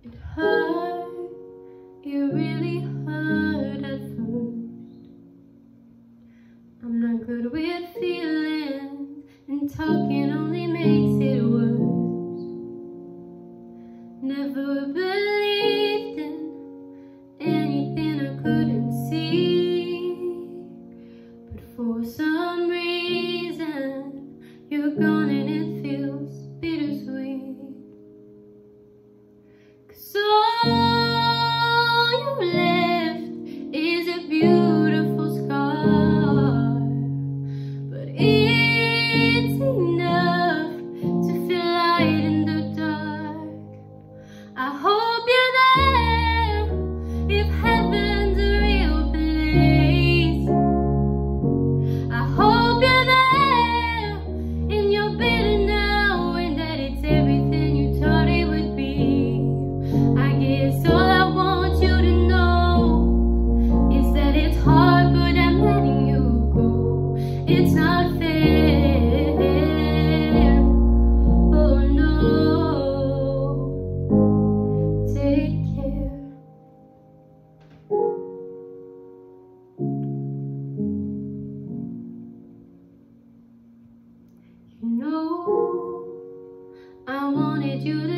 It hurt, it really hurt at first. I'm not good with feelings, and talking only makes it worse. Never believed in anything I couldn't see, but for some reason you're gone and it feels bittersweet. 'Cause all you left is a beautiful scar, but it's enough to feel light in the dark. I hope you're there if heaven's a real place. I hope you're there and you're better now, and that it's everything you thought it would be. I guess all I want you to know is that it's hard, but I'm letting you go. It's not fair, oh no. Take care. You know, I wanted you to